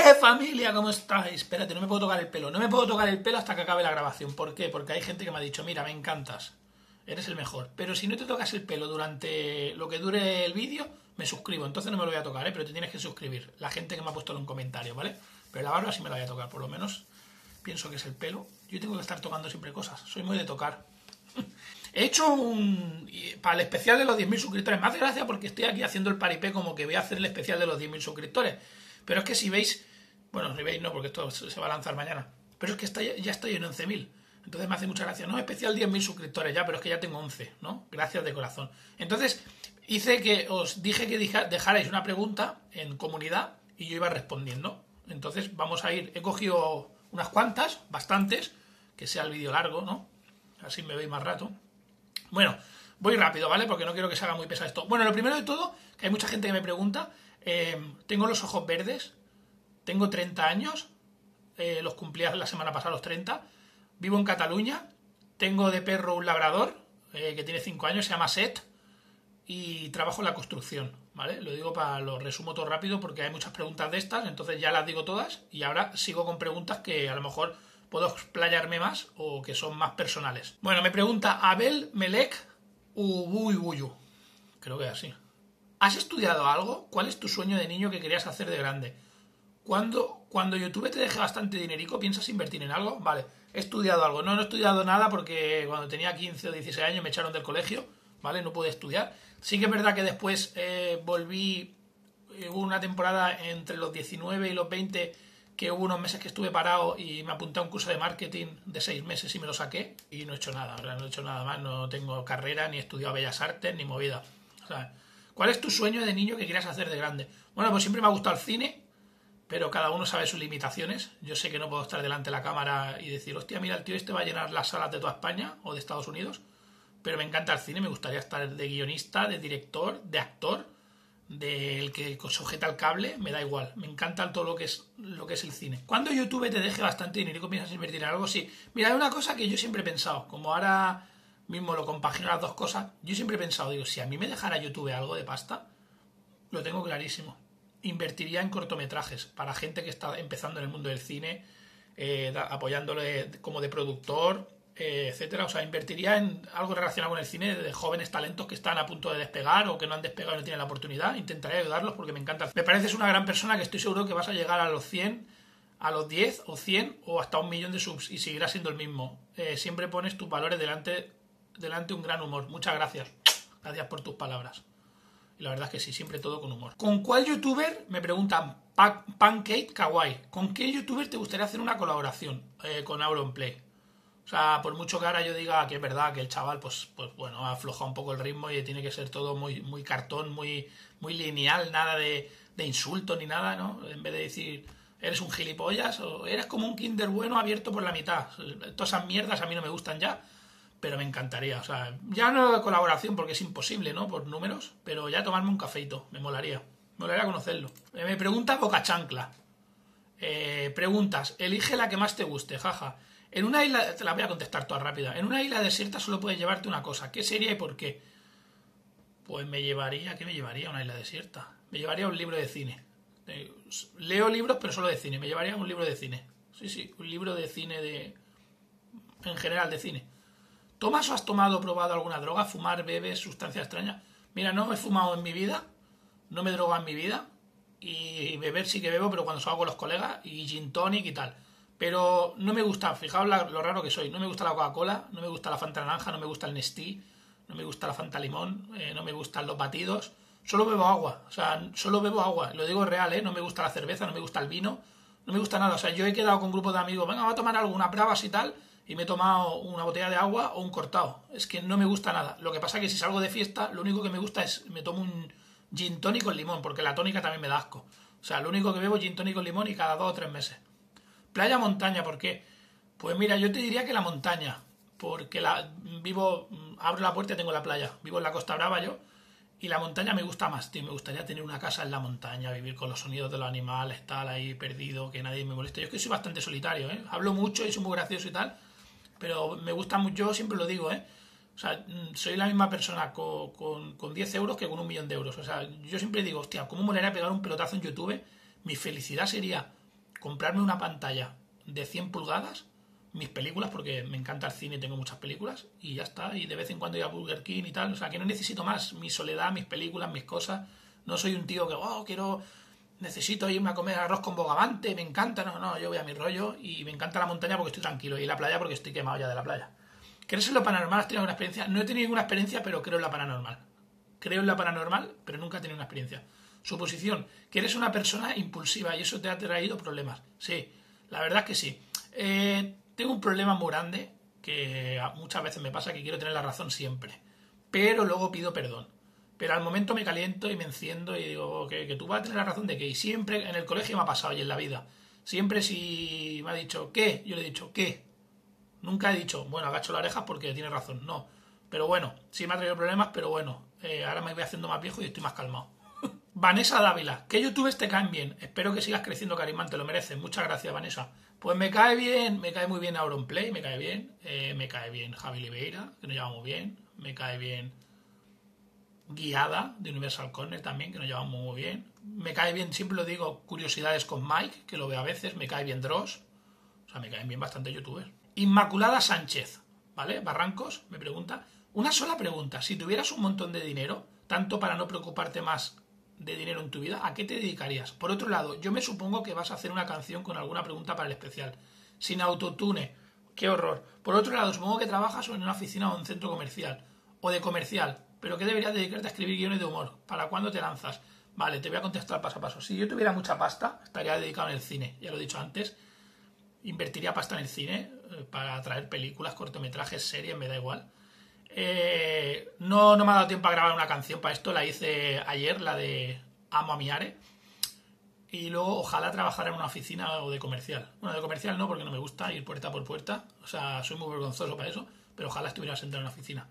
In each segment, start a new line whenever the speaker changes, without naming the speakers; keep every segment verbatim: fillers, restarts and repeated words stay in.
¡Eh, familia! ¿Cómo estáis? Espérate, no me puedo tocar el pelo. No me puedo tocar el pelo hasta que acabe la grabación. ¿Por qué? Porque hay gente que me ha dicho, mira, me encantas. Eres el mejor. Pero si no te tocas el pelo durante lo que dure el vídeo, me suscribo. Entonces no me lo voy a tocar, ¿eh? Pero te tienes que suscribir. La gente que me ha puesto en un comentario, ¿vale? Pero la barba sí me la voy a tocar, por lo menos. Pienso que es el pelo. Yo tengo que estar tocando siempre cosas. Soy muy de tocar. He hecho un... para el especial de los diez mil suscriptores. Me hace gracia porque estoy aquí haciendo el paripé como que voy a hacer el especial de los diez mil suscriptores. Pero es que si veis... Bueno, si veis no, porque esto se va a lanzar mañana. Pero es que está, ya estoy en once mil. Entonces me hace mucha gracia. No, especial diez mil suscriptores ya, pero es que ya tengo once, ¿no? Gracias de corazón. Entonces hice que... Os dije que dejarais una pregunta en comunidad y yo iba respondiendo. Entonces vamos a ir... He cogido unas cuantas, bastantes, que sea el vídeo largo, ¿no? Así me veis más rato. Bueno, voy rápido, ¿vale? Porque no quiero que se haga muy pesado esto. Bueno, lo primero de todo, que hay mucha gente que me pregunta, eh, tengo los ojos verdes, tengo treinta años, eh, los cumplí la semana pasada los treinta, vivo en Cataluña, tengo de perro un labrador, eh, que tiene cinco años, se llama Set, y trabajo en la construcción, ¿vale? Lo digo para, lo resumo todo rápido porque hay muchas preguntas de estas, entonces ya las digo todas, y ahora sigo con preguntas que a lo mejor... puedo explayarme más o que son más personales. Bueno, me pregunta Abel Melek Ubuyuyu. Creo que es así. ¿Has estudiado algo? ¿Cuál es tu sueño de niño que querías hacer de grande? Cuando, cuando YouTube te deje bastante dinerico, ¿piensas invertir en algo? Vale, he estudiado algo. No, no he estudiado nada porque cuando tenía quince o dieciséis años me echaron del colegio, ¿vale? No pude estudiar. Sí que es verdad que después eh, volví, hubo una temporada entre los diecinueve y los veinte que hubo unos meses que estuve parado y me apunté a un curso de marketing de seis meses y me lo saqué y no he hecho nada, ¿verdad? No he hecho nada más, no tengo carrera, ni he estudiado Bellas Artes, ni movida. O sea, ¿cuál es tu sueño de niño que quieras hacer de grande? Bueno, pues siempre me ha gustado el cine, pero cada uno sabe sus limitaciones. Yo sé que no puedo estar delante de la cámara y decir, hostia, mira, el tío este va a llenar las salas de toda España o de Estados Unidos, pero me encanta el cine, me gustaría estar de guionista, de director, de actor, del que sujeta el cable, me da igual, me encanta todo lo que es lo que es el cine. Cuando YouTube te deje bastante dinero y comienzas a invertir en algo, sí. Mira, hay una cosa que yo siempre he pensado, como ahora mismo lo compagino las dos cosas, yo siempre he pensado, digo, si a mí me dejara YouTube algo de pasta, lo tengo clarísimo, invertiría en cortometrajes para gente que está empezando en el mundo del cine, eh, apoyándole como de productor, Eh, etcétera, o sea, invertiría en algo relacionado con el cine de jóvenes talentos que están a punto de despegar o que no han despegado y no tienen la oportunidad. Intentaría ayudarlos porque me encanta. Me pareces una gran persona que estoy seguro que vas a llegar a los cien, a los diez o cien o hasta un millón de subs y seguirás siendo el mismo. Eh, siempre pones tus valores delante delante un gran humor. Muchas gracias. Gracias por tus palabras. Y la verdad es que sí, siempre todo con humor. ¿Con cuál youtuber, me preguntan, Pancake Kawaii, con qué youtuber te gustaría hacer una colaboración eh, con Auronplay? O sea, por mucho que ahora yo diga que es verdad que el chaval, pues, pues bueno, afloja un poco el ritmo y tiene que ser todo muy, muy cartón, muy, muy lineal, nada de, de insultos ni nada, ¿no? En vez de decir, eres un gilipollas o eres como un Kinder Bueno abierto por la mitad. Todas esas mierdas a mí no me gustan ya, pero me encantaría. O sea, ya no de colaboración porque es imposible, ¿no? Por números, pero ya tomarme un cafeito, me molaría. Me molaría conocerlo. Me pregunta Boca Chancla. Eh, preguntas, elige la que más te guste, jaja. En una isla, te la voy a contestar toda rápida. En una isla desierta solo puedes llevarte una cosa. ¿Qué sería y por qué? Pues me llevaría, ¿qué me llevaría a una isla desierta? Me llevaría un libro de cine. Leo libros, pero solo de cine. Me llevaría un libro de cine. Sí, sí, un libro de cine de... en general, de cine. ¿Tomas o has tomado o probado alguna droga? ¿Fumar, bebes, sustancia extraña? Mira, no he fumado en mi vida. No me he drogado en mi vida. Y beber sí que bebo, pero cuando salgo con los colegas. Y gin tonic y tal. Pero no me gusta, fijaos la, lo raro que soy, no me gusta la Coca-Cola, no me gusta la Fanta naranja, no me gusta el Nestí, no me gusta la Fanta limón, eh, no me gustan los batidos, solo bebo agua, o sea, solo bebo agua, lo digo real, ¿eh? No me gusta la cerveza, no me gusta el vino, no me gusta nada, o sea, yo he quedado con un grupo de amigos, venga, vamos a tomar algo, unas bravas y tal, y me he tomado una botella de agua o un cortado, es que no me gusta nada, lo que pasa es que si salgo de fiesta, lo único que me gusta es, me tomo un gin tonic con limón, porque la tónica también me da asco, o sea, lo único que bebo es gin tonic con limón y cada dos o tres meses. Playa, montaña, ¿por qué? Pues mira, yo te diría que la montaña, porque la vivo, abro la puerta y tengo la playa, vivo en la Costa Brava yo, y la montaña me gusta más, tío, me gustaría tener una casa en la montaña, vivir con los sonidos de los animales, estar ahí perdido, que nadie me moleste. Yo es que soy bastante solitario, ¿eh? Hablo mucho y soy muy gracioso y tal, pero me gusta mucho, yo siempre lo digo, ¿eh? O sea, soy la misma persona con, con, con diez euros que con un millón de euros. O sea, yo siempre digo, hostia, ¿cómo molaría pegar un pelotazo en YouTube? Mi felicidad sería comprarme una pantalla de cien pulgadas, mis películas, porque me encanta el cine y tengo muchas películas, y ya está, y de vez en cuando ir a Burger King y tal, o sea, que no necesito más, mi soledad, mis películas, mis cosas, no soy un tío que, oh, quiero, necesito irme a comer arroz con bogavante, me encanta, no, no, yo voy a mi rollo, y me encanta la montaña porque estoy tranquilo, y la playa porque estoy quemado ya de la playa. ¿Crees en lo paranormal? ¿Has tenido alguna experiencia? No he tenido ninguna experiencia, pero creo en la paranormal. Creo en la paranormal, pero nunca he tenido una experiencia. Suposición, que eres una persona impulsiva y eso te ha traído problemas. Sí, la verdad es que sí. Eh... Tengo un problema muy grande que muchas veces me pasa que quiero tener la razón siempre, pero luego pido perdón. Pero al momento me caliento y me enciendo y digo que, que tú vas a tener la razón de que, y siempre en el colegio me ha pasado y en la vida, siempre si me ha dicho ¿qué? Yo le he dicho ¿qué? Nunca he dicho, bueno, agacho las orejas porque tiene razón, no. Pero bueno, sí me ha traído problemas, pero bueno, eh, ahora me voy haciendo más viejo y estoy más calmado. Vanessa Dávila, ¿qué youtubers te caen bien? Espero que sigas creciendo, Carimán, te lo mereces. Muchas gracias, Vanessa. Pues me cae bien, me cae muy bien Auronplay, me cae bien, eh, me cae bien Javi Oliveira, que nos llevamos bien, me cae bien Guiada, de Universal Corner también, que nos llevamos muy bien, me cae bien, siempre lo digo, Curiosidades con Mike, que lo veo a veces, me cae bien Dross, o sea, me caen bien bastante youtubers. Inmaculada Sánchez, ¿vale? Barrancos, me pregunta, una sola pregunta, si tuvieras un montón de dinero, tanto para no preocuparte más de dinero en tu vida, ¿a qué te dedicarías? Por otro lado, yo me supongo que vas a hacer una canción con alguna pregunta para el especial, sin autotune, qué horror. Por otro lado, supongo que trabajas en una oficina o en un centro comercial, o de comercial, pero ¿qué deberías dedicarte a escribir guiones de humor? ¿Para cuándo te lanzas? Vale, te voy a contestar paso a paso. Si yo tuviera mucha pasta, estaría dedicado en el cine, ya lo he dicho antes, invertiría pasta en el cine eh, para traer películas, cortometrajes, series, me da igual. Eh, no, no me ha dado tiempo a grabar una canción para esto, la hice ayer, la de Amo a mi Are. Y luego ojalá trabajar en una oficina o de comercial. Bueno, de comercial no, porque no me gusta ir puerta por puerta. O sea, soy muy vergonzoso para eso, pero ojalá estuviera sentado en una oficina.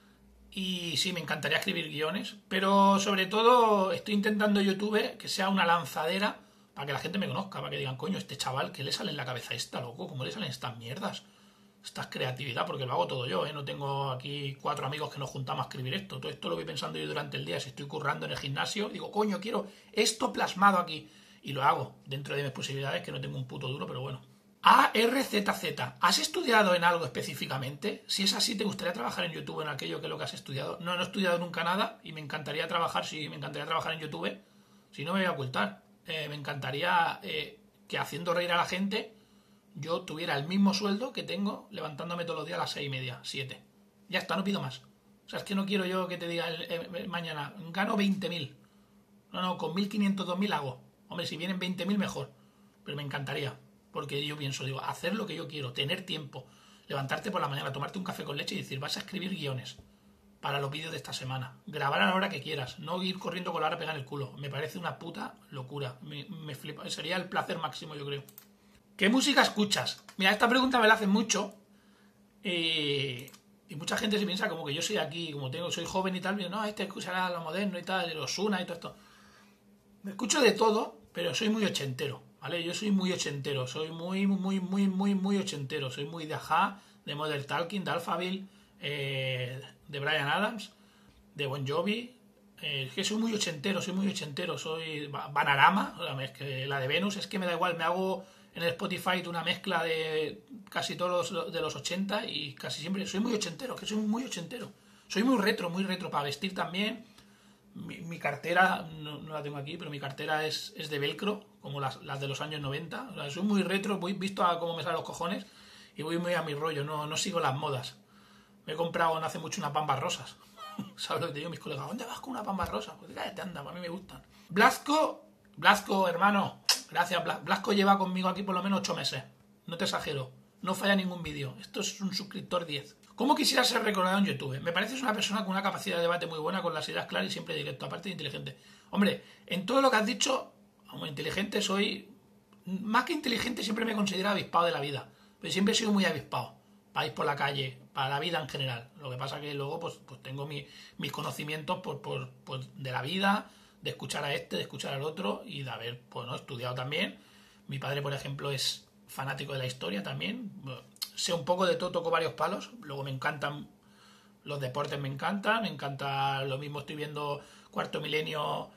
Y sí, me encantaría escribir guiones, pero sobre todo estoy intentando YouTube que sea una lanzadera para que la gente me conozca, para que digan, coño, este chaval, ¿qué le sale en la cabeza a esta, loco? ¿Cómo le salen estas mierdas? Esta creatividad, porque lo hago todo yo, ¿eh? No tengo aquí cuatro amigos que nos juntamos a escribir esto. Todo esto lo voy pensando yo durante el día. Si estoy currando en el gimnasio, digo, coño, quiero esto plasmado aquí. Y lo hago, dentro de mis posibilidades, que no tengo un puto duro, pero bueno. A R Z Z, ¿has estudiado en algo específicamente? Si es así, ¿te gustaría trabajar en YouTube en aquello que es lo que has estudiado? No, no he estudiado nunca nada y me encantaría trabajar, sí, me encantaría trabajar en YouTube. Si no, me voy a ocultar. Eh, me encantaría eh, que haciendo reír a la gente yo tuviera el mismo sueldo que tengo levantándome todos los días a las seis y media, siete. Ya está, no pido más. O sea, es que no quiero yo que te diga el, el, mañana, gano veinte mil. No, no, con mil quinientos, dos mil hago. Hombre, si vienen veinte mil mejor. Pero me encantaría. Porque yo pienso, digo, hacer lo que yo quiero, tener tiempo. Levantarte por la mañana, tomarte un café con leche y decir, vas a escribir guiones para los vídeos de esta semana. Grabar a la hora que quieras. No ir corriendo con la hora pegada en el culo. Me parece una puta locura. Me, me flipa. Sería el placer máximo, yo creo. ¿Qué música escuchas? Mira, esta pregunta me la hacen mucho eh, y mucha gente se piensa como que yo soy aquí, como tengo, soy joven y tal, y no, este escuchará lo moderno y tal, los Osuna y todo esto. Me escucho de todo, pero soy muy ochentero, ¿vale? Yo soy muy ochentero, soy muy, muy, muy, muy, muy ochentero. Soy muy de Ajá, de Modern Talking, de Alphaville, eh, de Bryan Adams, de Bon Jovi. Eh, es que soy muy ochentero, soy muy ochentero, soy Banarama, o sea, es que la de Venus, es que me da igual, me hago en el Spotify una mezcla de casi todos los de los ochenta y casi siempre soy muy ochentero, que soy muy ochentero. Soy muy retro, muy retro para vestir también. Mi, mi cartera, no, no la tengo aquí, pero mi cartera es, es de velcro, como las, las de los años noventa. O sea, soy muy retro, voy visto a cómo me salen los cojones y voy muy a mi rollo, no, no sigo las modas. Me he comprado no hace mucho unas bambas rosas. ¿Sabes lo que te digo? Mis colegas, ¿dónde vas con una bamba rosa? Pues cállate, anda, a mí me gustan. Blasco, Blasco, hermano, gracias. Blasco lleva conmigo aquí por lo menos ocho meses. No te exagero. No falla ningún vídeo. Esto es un suscriptor diez. ¿Cómo quisiera ser recordado en YouTube? Me pareces una persona con una capacidad de debate muy buena, con las ideas claras y siempre directo, aparte de inteligente. Hombre, en todo lo que has dicho, como inteligente soy... Más que inteligente siempre me considero avispado de la vida. Pero siempre he sido muy avispado. Para ir por la calle, para la vida en general. Lo que pasa que luego pues, pues tengo mi, mis conocimientos por, por, por de la vida, de escuchar a este, de escuchar al otro y de haber pues, ¿no? estudiado también. Mi padre, por ejemplo, es fanático de la historia también. Sé un poco de todo, toco varios palos. Luego me encantan los deportes, me encantan. Me encanta lo mismo, estoy viendo Cuarto Milenio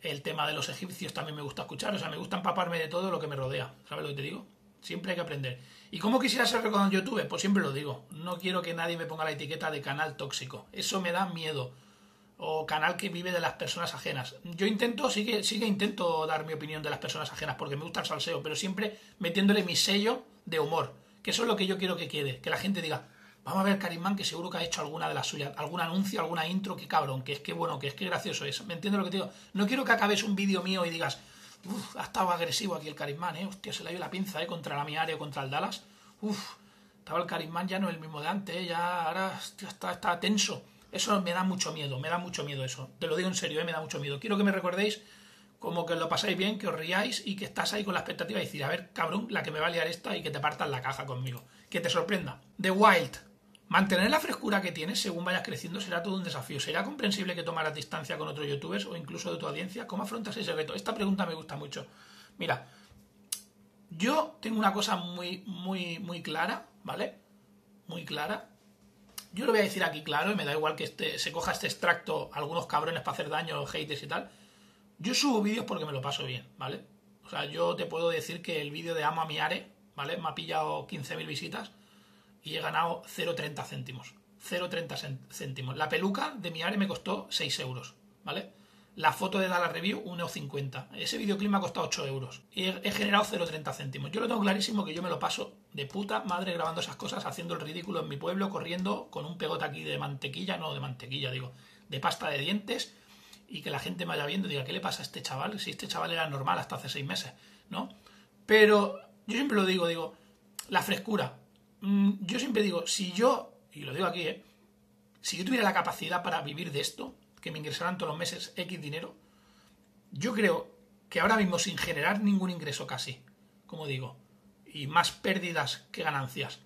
El tema de los egipcios también me gusta escuchar. O sea, me gusta empaparme de todo lo que me rodea. ¿Sabes lo que te digo? Siempre hay que aprender. ¿Y cómo quisiera ser recordado en YouTube? Pues siempre lo digo. No quiero que nadie me ponga la etiqueta de canal tóxico. Eso me da miedo. O canal que vive de las personas ajenas. Yo intento, sí que, sí que intento dar mi opinión de las personas ajenas porque me gusta el salseo, pero siempre metiéndole mi sello de humor. Que eso es lo que yo quiero que quede. Que la gente diga, vamos a ver Karimán, que seguro que ha hecho alguna de las suyas, algún anuncio, alguna intro, que cabrón, que es que bueno, que es que gracioso es. ¿Me entiendes lo que te digo? No quiero que acabes un vídeo mío y digas, uff, ha estado agresivo aquí el Karimán, eh, hostia, se le ha ido la pinza, eh, contra la Miare o contra el Dallas. Uff, estaba el Karimán ya no es el mismo de antes, eh, ya ahora hostia, está, está tenso. Eso me da mucho miedo, me da mucho miedo eso. Te lo digo en serio, eh, me da mucho miedo. Quiero que me recordéis como que lo pasáis bien, que os riáis y que estás ahí con la expectativa de decir, a ver, cabrón, la que me va a liar esta y que te partas la caja conmigo. Que te sorprenda. The Wild. Mantener la frescura que tienes según vayas creciendo será todo un desafío. ¿Será comprensible que tomaras distancia con otros youtubers o incluso de tu audiencia? ¿Cómo afrontas ese reto? Esta pregunta me gusta mucho. Mira, yo tengo una cosa muy, muy, muy clara, ¿vale? Muy clara. Yo lo voy a decir aquí claro y me da igual que este, se coja este extracto algunos cabrones para hacer daño, haters y tal. Yo subo vídeos porque me lo paso bien, ¿vale? O sea, yo te puedo decir que el vídeo de Amo a Miare, ¿vale? Me ha pillado quince mil visitas y he ganado cero coma treinta céntimos. cero coma treinta céntimos. La peluca de Miare me costó seis euros, ¿vale? La foto de Dallas Review, uno cincuenta. Ese videoclip me ha costado ocho euros. Y he, he generado cero coma treinta céntimos. Yo lo tengo clarísimo que yo me lo paso de puta madre grabando esas cosas, haciendo el ridículo en mi pueblo, corriendo con un pegote aquí de mantequilla, no de mantequilla, digo, de pasta de dientes, y que la gente me vaya viendo y diga, ¿qué le pasa a este chaval? Si este chaval era normal hasta hace seis meses, ¿no? Pero yo siempre lo digo, digo, la frescura. Yo siempre digo, si yo, y lo digo aquí, ¿eh? Si yo tuviera la capacidad para vivir de esto, que me ingresaran todos los meses X dinero, yo creo que ahora mismo sin generar ningún ingreso casi, como digo, y más pérdidas que ganancias,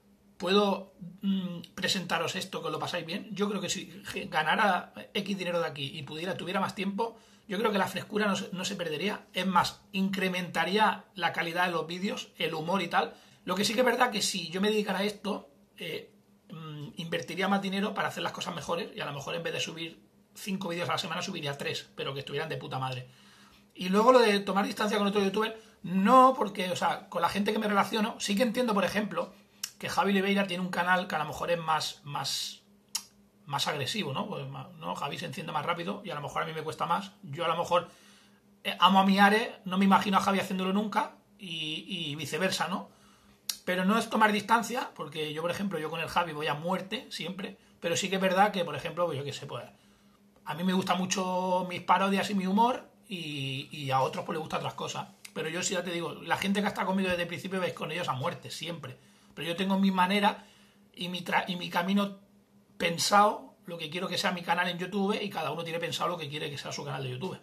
puedo mmm, presentaros esto que os lo pasáis bien. Yo creo que si ganara X dinero de aquí y pudiera, tuviera más tiempo, yo creo que la frescura no se, no se perdería. Es más, incrementaría la calidad de los vídeos, el humor y tal. Lo que sí que es verdad que si yo me dedicara a esto, eh, mmm, invertiría más dinero para hacer las cosas mejores y a lo mejor en vez de subir cinco vídeos a la semana subiría tres, pero que estuvieran de puta madre. Y luego lo de tomar distancia con otro youtuber, no, porque, o sea, con la gente que me relaciono, sí que entiendo, por ejemplo, que Javi Oliveira tiene un canal que a lo mejor es más, más, más agresivo, ¿no? Pues, ¿no? Javi se enciende más rápido y a lo mejor a mí me cuesta más. Yo a lo mejor eh, amo a Miare, no me imagino a Javi haciéndolo nunca y, y viceversa, ¿no? Pero no es tomar distancia, porque yo, por ejemplo, yo con el Javi voy a muerte siempre, pero sí que es verdad que, por ejemplo, yo qué sé, pues a mí me gustan mucho mis parodias y mi humor y, y a otros pues les gustan otras cosas. Pero yo sí ya te digo, la gente que está conmigo desde el principio vais con ellos a muerte, siempre. Pero yo tengo mi manera y mi, tra y mi camino pensado, lo que quiero que sea mi canal en YouTube y cada uno tiene pensado lo que quiere que sea su canal de YouTube.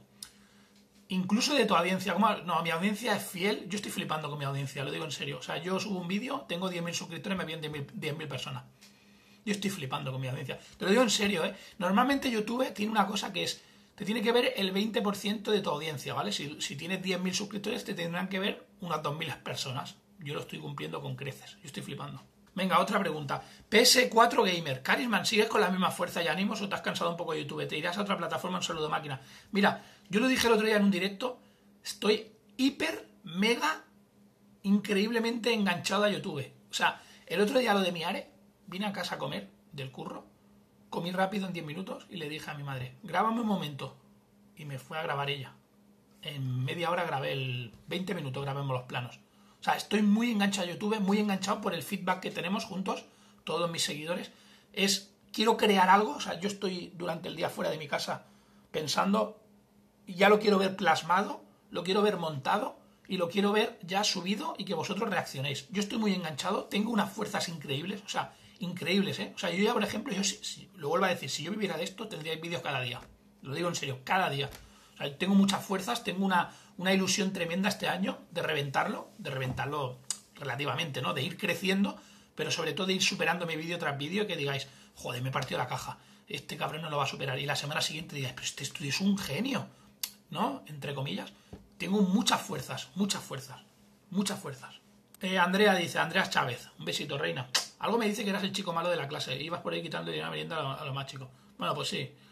Incluso de tu audiencia, como, no, mi audiencia es fiel, yo estoy flipando con mi audiencia, lo digo en serio. O sea, yo subo un vídeo, tengo diez mil suscriptores, me vienen diez mil personas. Yo estoy flipando con mi audiencia. Te lo digo en serio, ¿eh? Normalmente YouTube tiene una cosa que es, te tiene que ver el veinte por ciento de tu audiencia, ¿vale? Si, si tienes diez mil suscriptores, te tendrán que ver unas dos mil personas. Yo lo estoy cumpliendo con creces. Yo estoy flipando. Venga, otra pregunta. P S cuatro Gamer. Karisman, ¿sigues con la misma fuerza y ánimos o te has cansado un poco de YouTube? ¿Te irás a otra plataforma en saludo máquina? Mira, yo lo dije el otro día en un directo. Estoy hiper, mega, increíblemente enganchado a YouTube. O sea, el otro día lo de Miare, vine a casa a comer del curro, comí rápido en diez minutos y le dije a mi madre, grábame un momento. Y me fue a grabar ella. En media hora grabé el... veinte minutos grabemos los planos. O sea, estoy muy enganchado a YouTube, muy enganchado por el feedback que tenemos juntos, todos mis seguidores. Es, quiero crear algo, o sea, yo estoy durante el día fuera de mi casa pensando, y ya lo quiero ver plasmado, lo quiero ver montado, y lo quiero ver ya subido y que vosotros reaccionéis. Yo estoy muy enganchado, tengo unas fuerzas increíbles, o sea, increíbles, ¿eh? O sea, yo ya, por ejemplo, yo si, si, lo vuelvo a decir, si yo viviera de esto, tendría vídeos cada día. Lo digo en serio, cada día. O sea, tengo muchas fuerzas, tengo una, una ilusión tremenda este año de reventarlo, de reventarlo relativamente, ¿no? De ir creciendo, pero sobre todo de ir superando mi vídeo tras vídeo, que digáis, joder, me he partido la caja, este cabrón no lo va a superar. Y la semana siguiente digáis, pero este estudio es un genio, ¿no? Entre comillas. Tengo muchas fuerzas, muchas fuerzas, muchas fuerzas. Eh, Andrea dice, Andrea Chávez, un besito, reina. Algo me dice que eras el chico malo de la clase, ibas por ahí quitando la merienda a los lo más chicos. Bueno, pues sí.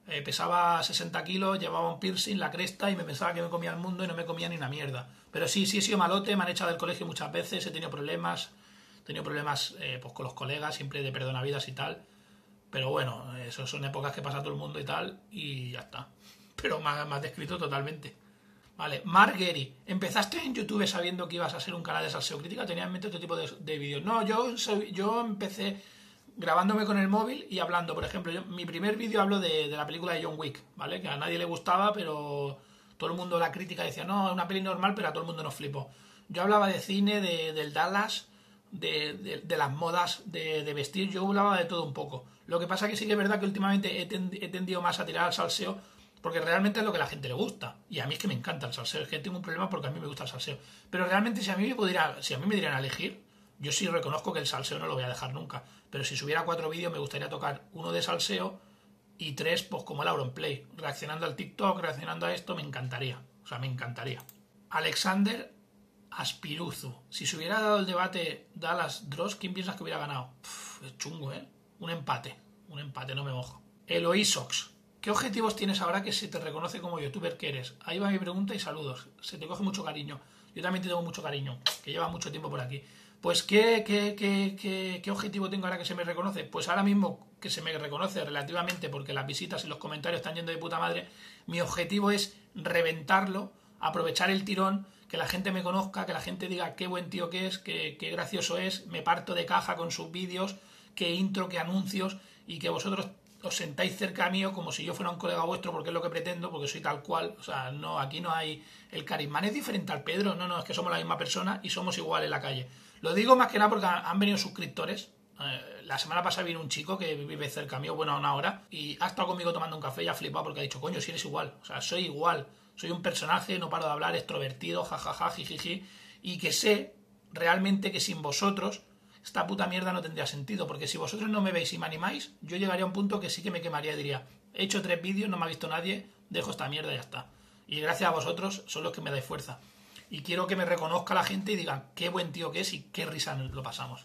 Eh, pesaba sesenta kilos, llevaba un piercing, la cresta y me pensaba que me comía el mundo y no me comía ni una mierda. Pero sí, sí he sido malote, me han echado del colegio muchas veces, he tenido problemas, he tenido problemas eh, pues con los colegas, siempre de perdonavidas y tal. Pero bueno, eso son épocas que pasa todo el mundo y tal, y ya está. Pero me has descrito totalmente. Vale, Mark Gary, ¿empezaste en YouTube sabiendo que ibas a ser un canal de salseo crítica? ¿Tenías en mente otro tipo de, de vídeos? No, yo, soy, yo empecé grabándome con el móvil y hablando. Por ejemplo, yo, mi primer vídeo hablo de, de la película de John Wick, ¿vale? Que a nadie le gustaba, pero todo el mundo la crítica decía, no, es una peli normal, pero a todo el mundo nos flipó. Yo hablaba de cine, de, del Dallas, de, de, de las modas de, de vestir, yo hablaba de todo un poco. Lo que pasa es que sí que es verdad que últimamente he, tend, he tendido más a tirar al salseo, porque realmente es lo que a la gente le gusta. Y a mí es que me encanta el salseo. Es que tengo un problema porque a mí me gusta el salseo. Pero realmente si a mí me pudiera, si a mí me dieran a elegir, yo sí reconozco que el salseo no lo voy a dejar nunca. Pero si subiera cuatro vídeos me gustaría tocar uno de salseo y tres, pues como el Auronplay. Reaccionando al TikTok, reaccionando a esto, me encantaría. O sea, me encantaría. Alexander Aspiruzu. Si se hubiera dado el debate Dallas-Dross, ¿quién piensas que hubiera ganado? Uf, es chungo, ¿eh? Un empate. Un empate, no me mojo. Eloisox. ¿Qué objetivos tienes ahora que se te reconoce como youtuber que eres? Ahí va mi pregunta y saludos. Se te coge mucho cariño. Yo también te tengo mucho cariño, que lleva mucho tiempo por aquí. Pues, ¿qué, qué, qué, qué, qué objetivo tengo ahora que se me reconoce? Pues ahora mismo que se me reconoce relativamente, porque las visitas y los comentarios están yendo de puta madre, mi objetivo es reventarlo, aprovechar el tirón, que la gente me conozca, que la gente diga qué buen tío que es, qué, qué gracioso es, me parto de caja con sus vídeos, qué intro, qué anuncios, y que vosotros os sentáis cerca mío como si yo fuera un colega vuestro, porque es lo que pretendo, porque soy tal cual. O sea, no, aquí no hay el carisma. ¿Es diferente al Pedro? No, no, es que somos la misma persona y somos igual en la calle. Lo digo más que nada porque han venido suscriptores. Eh, la semana pasada vino un chico que vive cerca mío, bueno, a una hora, y ha estado conmigo tomando un café y ha flipado porque ha dicho, coño, si eres igual. O sea, soy igual. Soy un personaje, no paro de hablar, extrovertido, jajaja, jijiji, y que sé realmente que sin vosotros esta puta mierda no tendría sentido, porque si vosotros no me veis y me animáis, yo llegaría a un punto que sí que me quemaría y diría, he hecho tres vídeos, no me ha visto nadie, dejo esta mierda y ya está. Y gracias a vosotros son los que me dais fuerza. Y quiero que me reconozca la gente y digan qué buen tío que es y qué risa nos lo pasamos.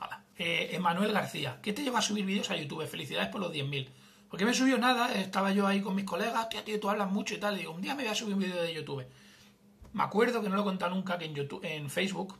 Eh, Emanuel García, ¿qué te lleva a subir vídeos a YouTube? Felicidades por los diez mil. ¿Por qué me subió nada? Estaba yo ahí con mis colegas, tío, tío, tú hablas mucho y tal, y digo, un día me voy a subir un vídeo de YouTube. Me acuerdo que no lo he contado nunca, que en, YouTube, en Facebook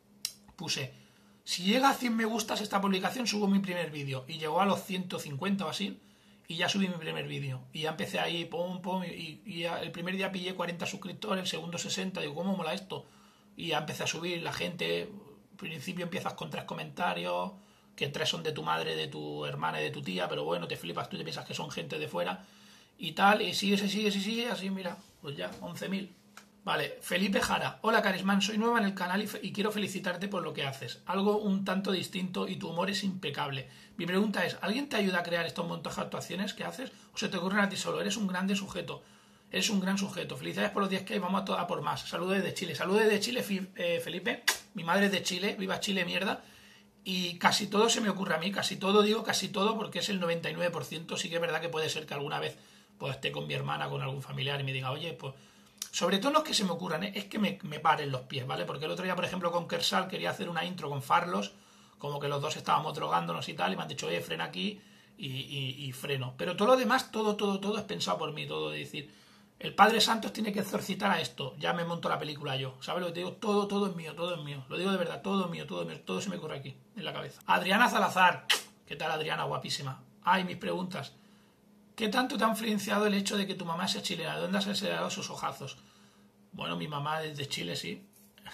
puse, si llega a cien me gustas esta publicación, subo mi primer vídeo. Y llegó a los ciento cincuenta o así, y ya subí mi primer vídeo. Y ya empecé ahí, pum, pum, y, y ya el primer día pillé cuarenta suscriptores, el segundo sesenta, digo, ¿cómo mola esto? Y ya empecé a subir, la gente, al principio empiezas con tres comentarios, que tres son de tu madre, de tu hermana y de tu tía, pero bueno, te flipas, tú te piensas que son gente de fuera, y tal, y sigue, sigue, sigue, sigue, así, mira, pues ya, once mil. Vale, Felipe Jara. Hola Carisman, soy nueva en el canal y, y quiero felicitarte por lo que haces. Algo un tanto distinto y tu humor es impecable. Mi pregunta es, ¿alguien te ayuda a crear estos montajes de actuaciones que haces o se te ocurren a ti solo? Eres un grande sujeto. Eres un gran sujeto. Felicidades por los días que hay, vamos a, to- a por más. Saludos desde Chile. Saludos desde Chile, eh, Felipe. Mi madre es de Chile, viva Chile, mierda. Y casi todo se me ocurre a mí, casi todo, digo casi todo porque es el noventa y nueve por ciento. Sí que es verdad que puede ser que alguna vez pues esté con mi hermana, con algún familiar y me diga, oye, pues... Sobre todo no es que se me ocurran, ¿eh? Es que me, me paren los pies, ¿vale? Porque el otro día, por ejemplo, con Kersal quería hacer una intro con Farlos, como que los dos estábamos drogándonos y tal, y me han dicho, oye, frena aquí, y, y, y freno. Pero todo lo demás, todo, todo, todo es pensado por mí, todo de decir, el Padre Santos tiene que exorcitar a esto, ya me monto la película yo, ¿sabes lo que te digo? Todo, todo es mío, todo es mío, lo digo de verdad, todo es mío, todo es mío, todo se me ocurre aquí, en la cabeza. Adriana Salazar, ¿qué tal Adriana? Guapísima. Ay, mis preguntas. ¿Qué tanto te ha influenciado el hecho de que tu mamá sea chilena? ¿De dónde has heredado sus ojazos? Bueno, mi mamá es de Chile, sí.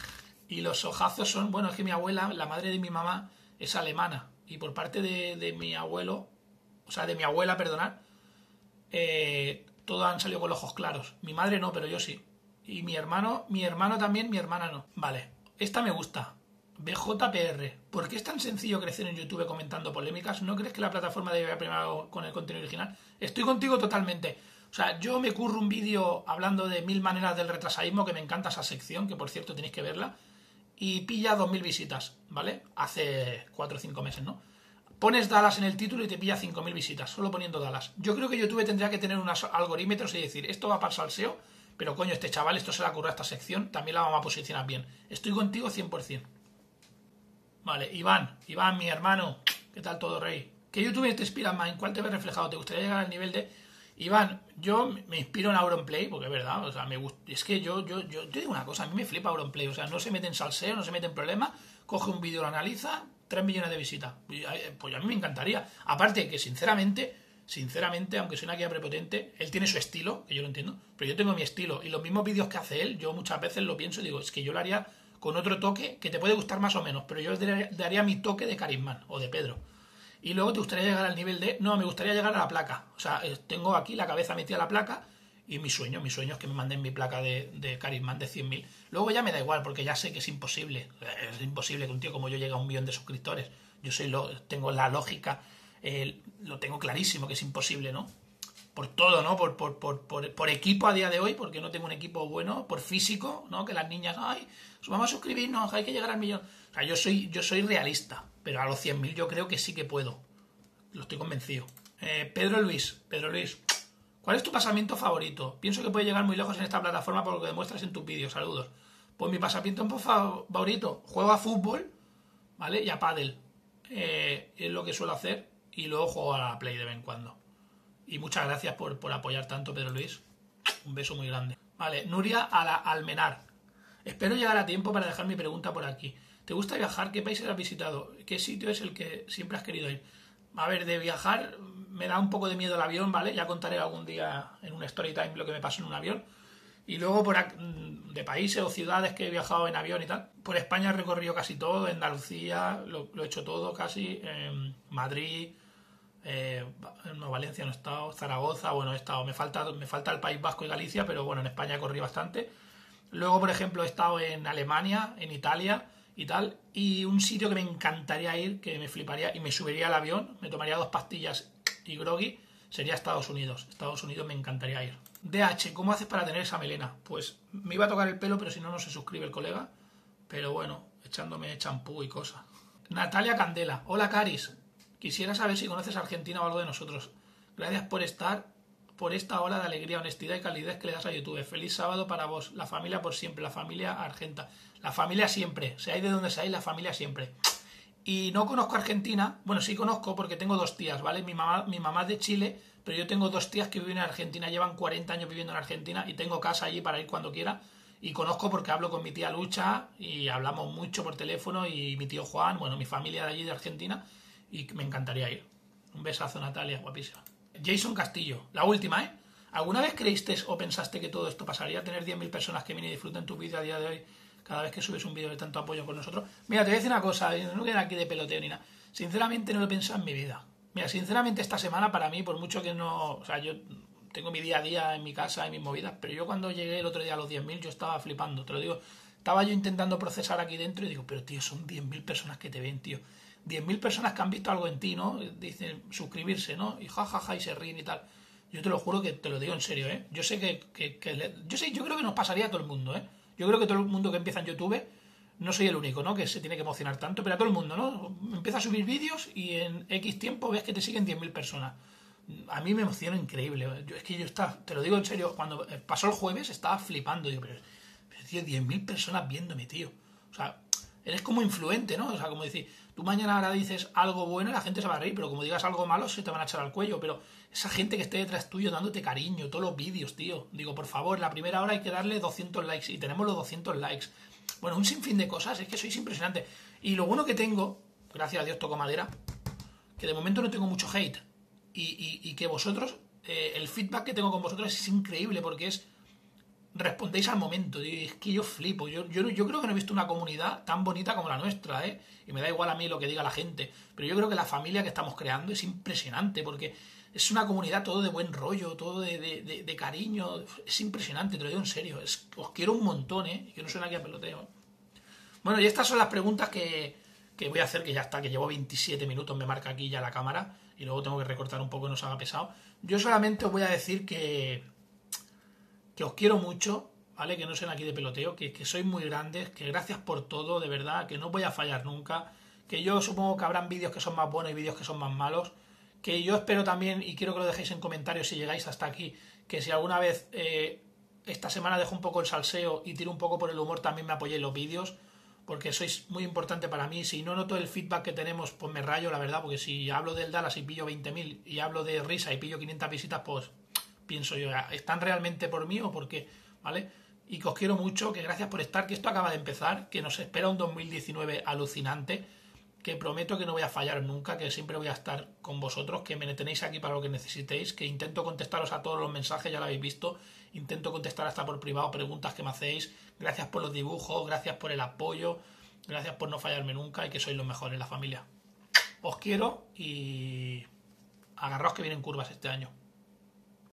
Y los ojazos son... Bueno, es que mi abuela, la madre de mi mamá, es alemana. Y por parte de, de mi abuelo... O sea, de mi abuela, perdonad. Eh, todos han salido con los ojos claros. Mi madre no, pero yo sí. Y mi hermano... Mi hermano también, mi hermana no. Vale. Esta me gusta. B J P R. ¿Por qué es tan sencillo crecer en YouTube comentando polémicas? ¿No crees que la plataforma debe ir primero con el contenido original? Estoy contigo totalmente. O sea, yo me curro un vídeo hablando de mil maneras del retrasadismo, que me encanta esa sección, que por cierto tenéis que verla, y pilla dos mil visitas, ¿vale? Hace cuatro o cinco meses, ¿no? Pones Dallas en el título y te pilla cinco mil visitas, solo poniendo Dallas. Yo creo que YouTube tendría que tener unos algoritmos y decir, esto va para el salseo, pero coño, este chaval, esto se le ocurre a esta sección, también la vamos a posicionar bien. Estoy contigo cien por ciento. Vale, Iván, Iván, mi hermano, ¿qué tal todo, rey? ¿Qué YouTube te inspira más? ¿En cuál te ves reflejado? ¿Te gustaría llegar al nivel de...? Iván, yo me inspiro en Auronplay, porque es verdad, o sea, me gusta, es que yo, yo, yo, yo digo una cosa, a mí me flipa Auronplay, o sea, no se mete en salseo, no se mete en problemas, coge un vídeo, lo analiza, tres millones de visitas. Pues a mí me encantaría. Aparte que, sinceramente, sinceramente, aunque soy una guía prepotente, él tiene su estilo, que yo lo entiendo, pero yo tengo mi estilo, y los mismos vídeos que hace él, yo muchas veces lo pienso y digo, es que yo lo haría con otro toque, que te puede gustar más o menos, pero yo le daría mi toque de Carisman, o de Pedro. Y luego te gustaría llegar al nivel de... No, me gustaría llegar a la placa. O sea, tengo aquí la cabeza metida a la placa y mi sueño, mi sueño es que me manden mi placa de, de Carisman de cien mil. Luego ya me da igual, porque ya sé que es imposible. Es imposible que un tío como yo llegue a un millón de suscriptores. Yo soy lo, tengo la lógica, eh, lo tengo clarísimo que es imposible, ¿no? Por todo, ¿no? Por, por, por, por, por equipo a día de hoy, porque no tengo un equipo bueno, por físico, ¿no? Que las niñas, ay, vamos a suscribirnos, hay que llegar al millón. O sea, yo soy, yo soy realista, pero a los cien mil yo creo que sí que puedo. Lo estoy convencido. Eh, Pedro Luis, Pedro Luis, ¿cuál es tu pasamiento favorito? Pienso que puede llegar muy lejos en esta plataforma por lo que demuestras en tus vídeos. Saludos. Pues mi pasamiento favorito, juego a fútbol, ¿vale? Y a pádel. Eh, es lo que suelo hacer. Y luego juego a la Play de vez en cuando. Y muchas gracias por, por apoyar tanto, Pedro Luis. Un beso muy grande. Vale, Nuria a la Almenar. Espero llegar a tiempo para dejar mi pregunta por aquí. ¿Te gusta viajar? ¿Qué países has visitado? ¿Qué sitio es el que siempre has querido ir? A ver, de viajar me da un poco de miedo el avión, ¿vale? Ya contaré algún día en un story time lo que me pasó en un avión. Y luego por de países o ciudades que he viajado en avión y tal. Por España he recorrido casi todo, en Andalucía lo, lo he hecho todo casi, en Madrid, eh, no, Valencia no he estado, Zaragoza, bueno, he estado, me falta, me falta el País Vasco y Galicia, pero bueno, en España he corrido bastante. Luego, por ejemplo, he estado en Alemania, en Italia y tal, y un sitio que me encantaría ir, que me fliparía, y me subiría al avión, me tomaría dos pastillas y groggy, sería Estados Unidos. Estados Unidos me encantaría ir. D H, ¿cómo haces para tener esa melena? Pues me iba a tocar el pelo, pero si no, no se suscribe el colega. Pero bueno, echándome champú y cosas. Natalia Candela, hola Caris. Quisiera saber si conoces a Argentina o algo de nosotros. Gracias por estar, por esta ola de alegría, honestidad y calidez que le das a YouTube. Feliz sábado para vos. La familia por siempre, la familia argenta. La familia siempre, seáis de donde seáis, la familia siempre. Y no conozco a Argentina, bueno, sí conozco porque tengo dos tías, ¿vale? Mi mamá, mi mamá es de Chile, pero yo tengo dos tías que viven en Argentina, llevan cuarenta años viviendo en Argentina y tengo casa allí para ir cuando quiera. Y conozco porque hablo con mi tía Lucha y hablamos mucho por teléfono y mi tío Juan, bueno, mi familia de allí de Argentina, y me encantaría ir. Un besazo, Natalia, guapísima. Jason Castillo, la última, ¿eh? ¿Alguna vez creíste o pensaste que todo esto pasaría? Tener diez mil personas que vienen y disfruten tu vídeo a día de hoy cada vez que subes un vídeo de tanto apoyo con nosotros. Mira, te voy a decir una cosa, no queda aquí de peloteo ni nada. Sinceramente no lo he pensado en mi vida. Mira, sinceramente esta semana para mí, por mucho que no... O sea, yo tengo mi día a día en mi casa y mis movidas, pero yo cuando llegué el otro día a los diez mil yo estaba flipando, te lo digo. Estaba yo intentando procesar aquí dentro y digo, pero tío, son diez mil personas que te ven, tío. diez mil personas que han visto algo en ti, ¿no? Dicen suscribirse, ¿no? Y jajaja, ja, ja, y se ríen y tal. Yo te lo juro que te lo digo en serio, ¿eh? Yo sé que... que, que le... yo sé, yo creo que nos pasaría a todo el mundo, ¿eh? Yo creo que todo el mundo que empieza en YouTube, no soy el único, ¿no? Que se tiene que emocionar tanto, pero a todo el mundo, ¿no? Empieza a subir vídeos y en X tiempo ves que te siguen diez mil personas. A mí me emociona increíble. Yo, es que yo estaba, te lo digo en serio, cuando pasó el jueves estaba flipando. Digo, pero, pero tío, diez mil personas viéndome, tío. O sea, eres como influente, ¿no? O sea, como decir, tú mañana ahora dices algo bueno y la gente se va a reír, pero como digas algo malo se te van a echar al cuello. Pero esa gente que esté detrás tuyo dándote cariño, todos los vídeos, tío. Digo, por favor, la primera hora hay que darle doscientos likes y tenemos los doscientos likes. Bueno, un sinfín de cosas, es que sois impresionante. Y lo bueno que tengo, gracias a Dios toco madera, que de momento no tengo mucho hate. Y, y, y que vosotros, eh, el feedback que tengo con vosotros es increíble porque es... respondéis al momento, es que yo flipo, yo, yo, yo creo que no he visto una comunidad tan bonita como la nuestra, ¿eh? Y me da igual a mí lo que diga la gente, pero yo creo que la familia que estamos creando es impresionante, porque es una comunidad todo de buen rollo, todo de, de, de, de cariño, es impresionante, te lo digo en serio, es, os quiero un montón, ¿eh? Yo no soy aquí a peloteo. Bueno, y estas son las preguntas que, que voy a hacer, que ya está, que llevo veintisiete minutos, me marca aquí ya la cámara, y luego tengo que recortar un poco, no se haga pesado. Yo solamente os voy a decir que... que os quiero mucho, ¿vale? Que no sean aquí de peloteo, que, que sois muy grandes, que gracias por todo, de verdad, que no voy a fallar nunca, que yo supongo que habrán vídeos que son más buenos y vídeos que son más malos, que yo espero también, y quiero que lo dejéis en comentarios si llegáis hasta aquí, que si alguna vez eh, esta semana dejo un poco el salseo y tiro un poco por el humor, también me apoyéis los vídeos, porque sois muy importante para mí. Si no noto el feedback que tenemos, pues me rayo, la verdad, porque si hablo del Dallas y pillo veinte mil y hablo de risa y pillo quinientas visitas, pues pienso yo, ¿están realmente por mí o por qué? ¿Vale? Y que os quiero mucho, que gracias por estar, que esto acaba de empezar, que nos espera un dos mil diecinueve alucinante, que prometo que no voy a fallar nunca, que siempre voy a estar con vosotros, que me tenéis aquí para lo que necesitéis, que intento contestaros a todos los mensajes, ya lo habéis visto, intento contestar hasta por privado preguntas que me hacéis, gracias por los dibujos, gracias por el apoyo, gracias por no fallarme nunca y que sois los mejores, la familia. Os quiero y agarraos que vienen curvas este año.